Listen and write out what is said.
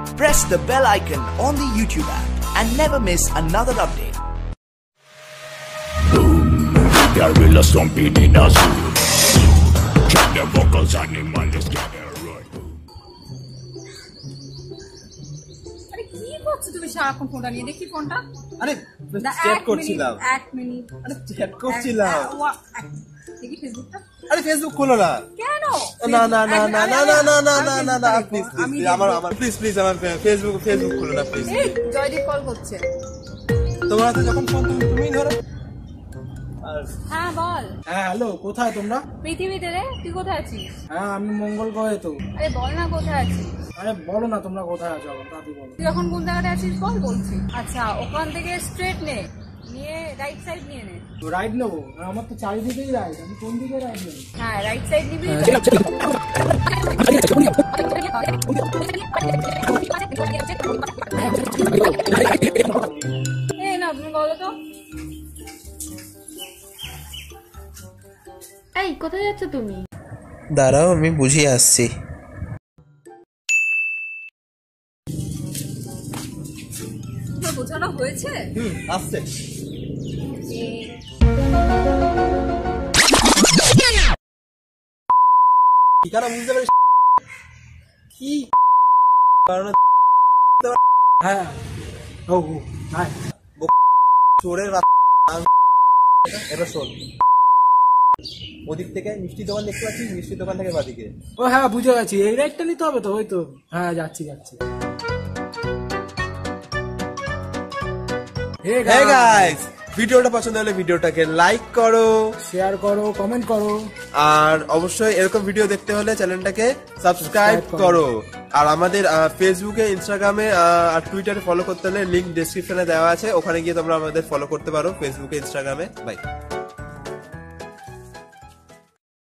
Press the bell icon on the YouTube app and never miss another update. Boom, gorilla stomping in a zoo. Check the vocals, animals gather right. আরে কি করছো তুমি সারাক্ষণ ফোনটা নিয়ে? দেখি ফোনটা। আরে চ্যাট করছিলাম। এক মিনিট। আরে চ্যাট করছিলাম। দেখি ফেসবুকটা। আরে ফেসবুক খোলো না। কেন? না না না না না না না না না না না প্লিজ আমার প্লিজ আমার ফেসবুক খোলো না প্লিজ। এই জয়দীপ কল করছে। তোমার হাতে যখন ফোন তুমিই ধরো। হ্যাঁ বল। হ্যাঁ হ্যালো, কোথায় তোমরা? পৃথিবীতে রে, তুই কোথায় আছিস? হ্যাঁ আমি মঙ্গল গ্রহে তো। আরে বল না কোথায় আছিস? আরে বলো না তোমরা কোথায় আছো, তাড়াতাড়ি বলো। তুই এখন কোন জায়গাতে আছিস বল, বলছি। আচ্ছা ওখান থেকে স্ট্রেট নে, নিয়ে রাইট সাইড নিয়ে নে। তো রাইট নেবো? আমার তো চারিদিকেই রাইট, আমি কোন দিকে রাইট নেবো? হ্যাঁ রাইট সাইড নিবি। এই না তুমি বলো তো। এই কোথায় যাচ্ছ তুমি? দাঁড়াও আমি বুঝিয়ে আসছি। তোর বোঝানো হয়েছে? আসছে। ঠিকানা বুঝতে পারিস কি কারণে? হ্যাঁ ও হ্যাঁ চোরের এবার শোন, ওদিক থেকে মিষ্টি দোকান দেখতে পাচ্ছিস, মিষ্টি দোকান থেকে বাদিকে। ও হ্যাঁ বুঝে গেছি, এই রাইটটা নিতে হবে তো। ওই তো হ্যাঁ যাচ্ছি। হে গাইস, ভিডিওটা পছন্দ হলে ভিডিওটাকে লাইক করো, শেয়ার করো, কমেন্ট করো, আর অবশ্যই এরকম ভিডিও দেখতে হলে চ্যানেলটাকে সাবস্ক্রাইব করো। আর আমাদের ফেসবুকে, ইনস্টাগ্রামে আর টুইটারে ফলো করতে হলে লিংক ডেসক্রিপশনে দেওয়া আছে, ওখানে গিয়ে তোমরা আমাদের ফলো করতে পারো ফেসবুকে, ইনস্টাগ্রামে। বাই।